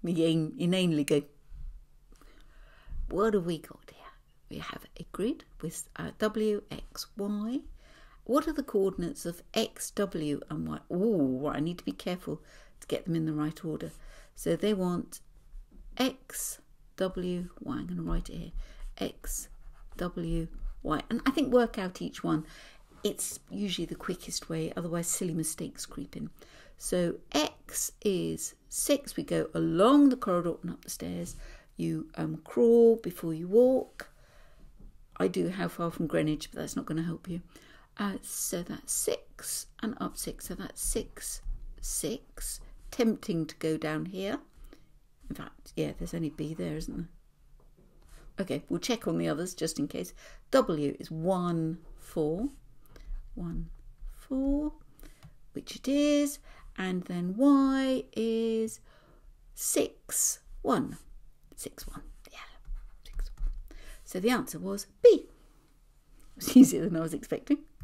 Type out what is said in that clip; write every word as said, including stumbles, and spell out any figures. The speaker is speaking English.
me inanely go, what have we got here? We have a grid with uh, W, X, Y. What are the coordinates of X, W and Y? Oh, right, I need to be careful to get them in the right order. So they want X, W, Y. I'm going to write it here. X, W, Y. And I think work out each one. It's usually the quickest way, otherwise silly mistakes creep in. So X is six. We go along the corridor and up the stairs. You um, crawl before you walk. I do How Far from Greenwich, but that's not going to help you. Uh, so that's six and up six. So that's six, six. Tempting to go down here. In fact, yeah, there's only B there, isn't there? Okay, we'll check on the others just in case. W is one, four. One, four, which it is. And then Y is six, one. Six, one. Yeah, six, one. So the answer was B. It was easier than I was expecting.